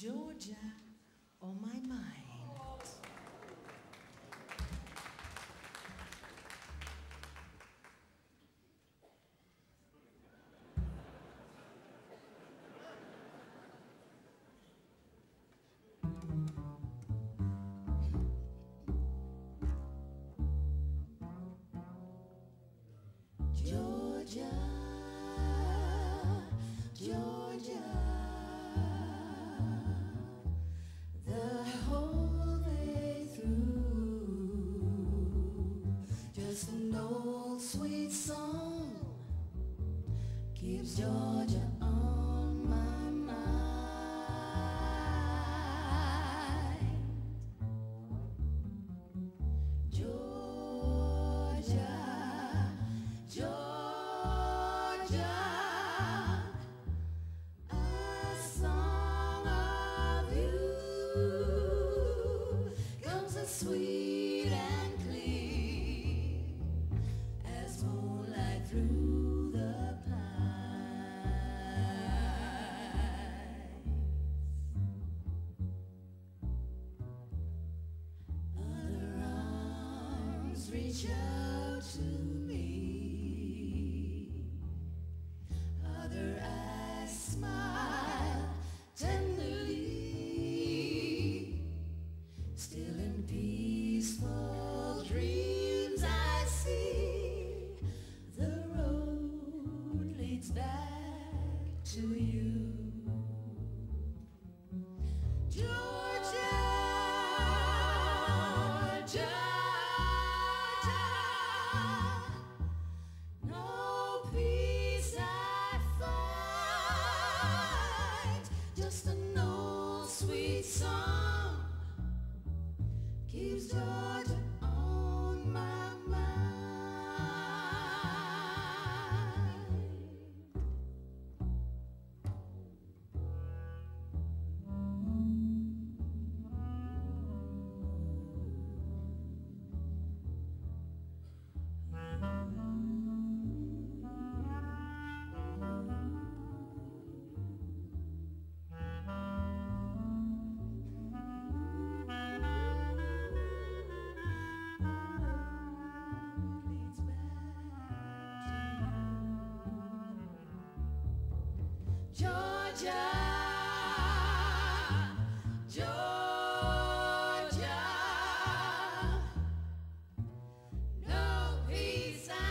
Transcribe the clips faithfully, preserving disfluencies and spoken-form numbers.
Georgia on my mind. Georgia, Georgia, the whole way through, just an old sweet song keeps Georgia on my mind. Georgia, Georgia, a song of you comes as sweet and clear as moonlight through the pines. Other arms reach out to me, other eyes smile tenderly. Still in peaceful dreams I see the road leads back to you. Georgia, Georgia, no peace I find, just an old sweet song keeps Georgia on my mind. Leads back to you. Georgia, Georgia, no peace I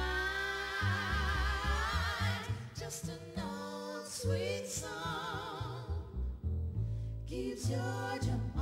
find, just an old sweet song keeps Georgia